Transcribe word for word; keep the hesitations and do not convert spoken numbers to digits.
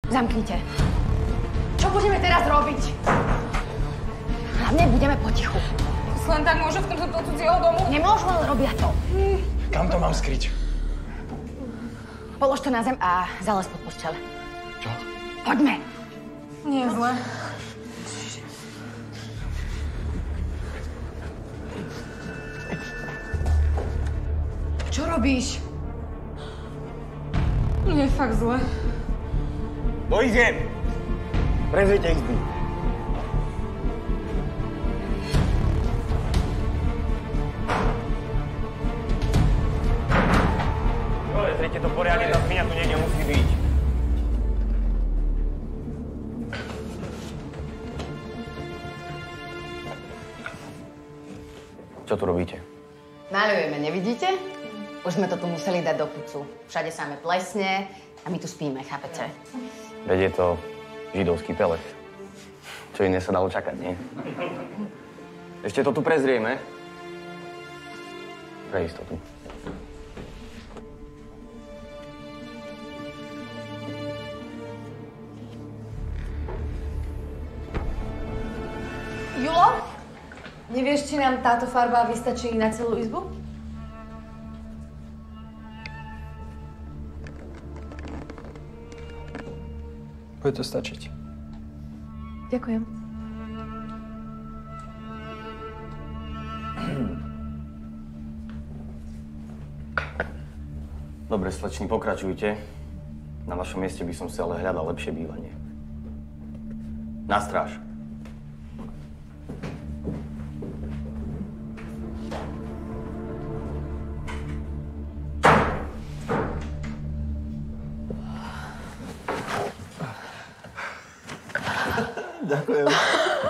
Zamknite. Čo budeme teraz robiť? Hlavne budeme potichu. Len tak môže vtrhnúť do cudzieho domu? Nemôžu, ale robia to. Hmm. Kam to mám skryť? Polož to na zem a zalez pod posteľ. Čo? Poďme. Nie je zle. Čo robíš? Nie je fakt zle. Do izieb! Prezrite izby. Dole, trete to poriadne, tá zmiňa tu niekde musí byť. Čo tu robíte? Maľujeme, nevidíte? Už sme to tu museli dať do pucu. Všade samé plesne a my tu spíme, chápete? Veď je to židovský pelet. Čo iné sa dalo čakať, nie? Ešte to tu prezrieme. Pre istotu. Julo? Nevieš, či nám táto farba vystačí na celú izbu? Bude to stačiť. Ďakujem. Dobre, sleční, pokračujte. Na vašom mieste by som si ale hľadal lepšie bývanie. Na stráž. Ďakujem.